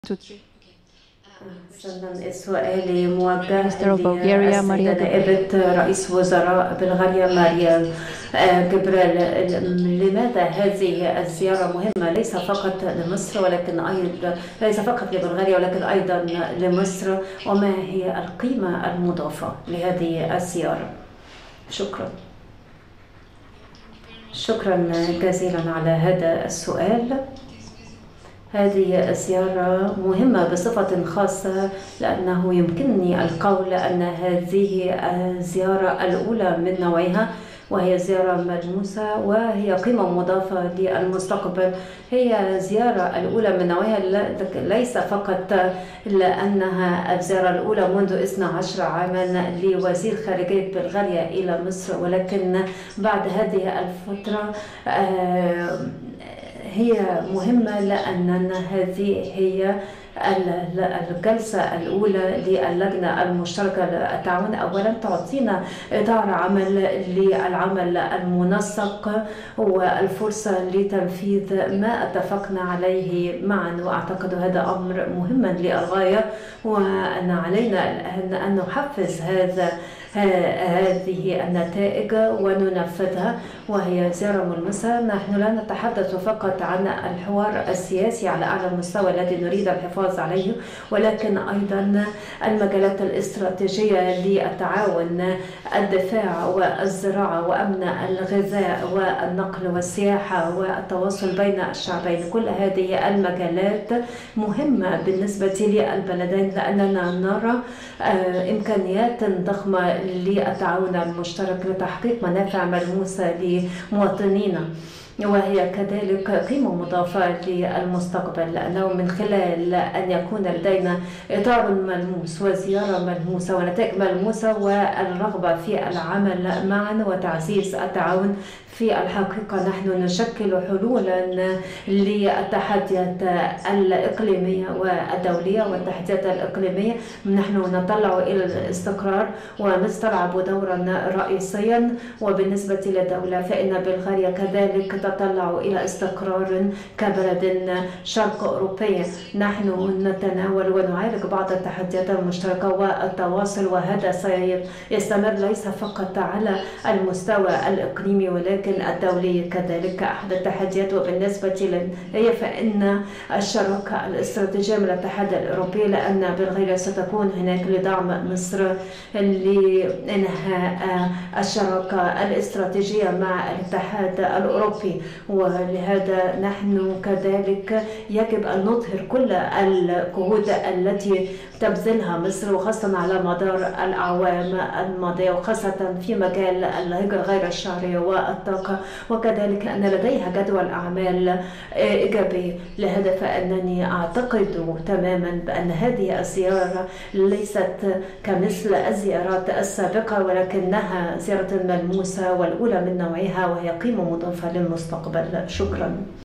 سؤالي موجه Minister of Bulgaria, Maria للسيدة نائبة رئيس وزراء بلغاريا ماريا جبريل. لماذا هذه الزيارة مهمة ليس فقط لمصر ولكن أيضا ليس فقط لبلغاريا ولكن أيضا لمصر، وما هي القيمة المضافة لهذه الزيارة؟ شكرا جزيلا على هذا السؤال. هذه الزيارة مهمة بصفة خاصة لأنه يمكنني القول أن هذه الزيارة الأولى من نوعها، وهي زيارة ملموسة وهي قيمة مضافة للمستقبل. هي زيارة الأولى من نوعها ليس فقط لأنها الزيارة الأولى منذ 12 عاما لوزير خارجية بلغاريا إلى مصر، ولكن بعد هذه الفترة هي مهمة لأن هذه هي الجلسة الأولى للجنة المشتركة للتعاون. أولا تعطينا إطار عمل للعمل المنسق والفرصة لتنفيذ ما اتفقنا عليه معا، وأعتقد هذا أمر مهم للغاية، وأن علينا الآن أن نحفز هذه النتائج وننفذها. وهي زيارة ملمسة. نحن لا نتحدث فقط عن الحوار السياسي على أعلى مستوى الذي نريد الحفاظ عليه، ولكن أيضا المجالات الاستراتيجية للتعاون، الدفاع والزراعة وأمن الغذاء والنقل والسياحة والتواصل بين الشعبين. كل هذه المجالات مهمة بالنسبة للبلدين لأننا نرى إمكانيات ضخمة للتعاون المشترك لتحقيق منافع ملموسة لمواطنينا، وهي كذلك قيمة مضافة للمستقبل، لأنه من خلال أن يكون لدينا إطار ملموس وزيارة ملموسة ونتائج ملموسة والرغبة في العمل معا وتعزيز التعاون، في الحقيقة نحن نشكل حلولا للتحديات الإقليمية والدولية. والتحديات الإقليمية نحن نطلع إلى الاستقرار ونستلعب دورا رئيسيا، وبالنسبة للدولة فإن بلغاريا كذلك تطلع إلى استقرار كبلد شرق أوروبي. نحن نتناول ونعالج بعض التحديات المشتركة والتواصل، وهذا سيستمر ليس فقط على المستوى الإقليمي ولكن الدولي كذلك. أحد التحديات وبالنسبة لي فإن الشراكة الاستراتيجية من الاتحاد الأوروبي، لأن بلغاريا ستكون هناك لدعم مصر لإنهاء الشراكة الاستراتيجية مع الاتحاد الأوروبي، ولهذا نحن كذلك يجب أن نظهر كل الجهود التي تبذلها مصر، وخاصة على مدار الأعوام الماضية، وخاصة في مجال الهجرة غير الشهرية والطاقة، وكذلك أن لديها جدول أعمال إيجابي. لهذا فإنني أعتقد تماما بأن هذه الزيارة ليست كمثل الزيارات السابقة، ولكنها زيارة ملموسة والأولى من نوعها، وهي قيمة مضافة للمستقبل. شكرا.